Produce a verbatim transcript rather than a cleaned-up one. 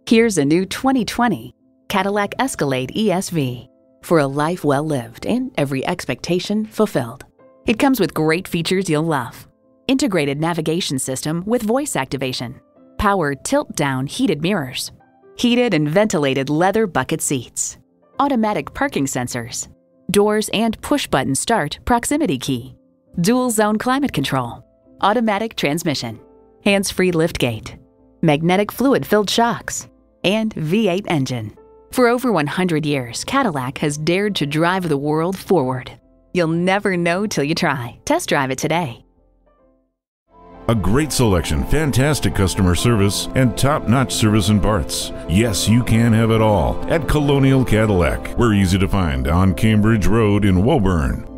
Here's a new twenty twenty Cadillac Escalade E S V for a life well lived and every expectation fulfilled. It comes with great features you'll love. Integrated navigation system with voice activation, power tilt-down heated mirrors, heated and ventilated leather bucket seats, automatic parking sensors, doors and push-button start proximity key, dual zone climate control, automatic transmission, hands-free liftgate, magnetic fluid-filled shocks, and V eight engine. For over one hundred years, Cadillac has dared to drive the world forward. You'll never know till you try. Test drive it today. A great selection, fantastic customer service, and top-notch service and parts. Yes, you can have it all at Colonial Cadillac. We're easy to find on Cambridge Road in Woburn.